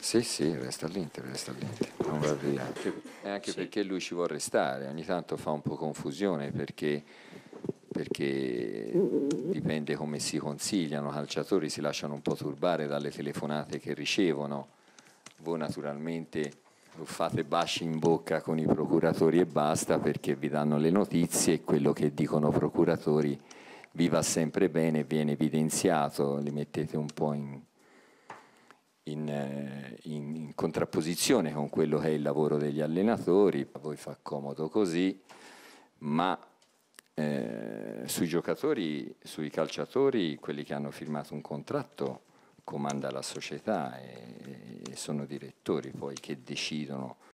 Sì, sì, resta all'Inter, non va via. E anche Sì. perché lui ci vuole restare, ogni tanto fa un po' confusione perché dipende come si consigliano, i calciatori si lasciano un po' turbare dalle telefonate che ricevono, voi naturalmente fate basci in bocca con i procuratori e basta perché vi danno le notizie e quello che dicono i procuratori vi va sempre bene, viene evidenziato, li mettete un po' in contrapposizione con quello che è il lavoro degli allenatori, a voi fa comodo così, ma sui giocatori, sui calciatori, quelli che hanno firmato un contratto comanda la società e sono direttori poi che decidono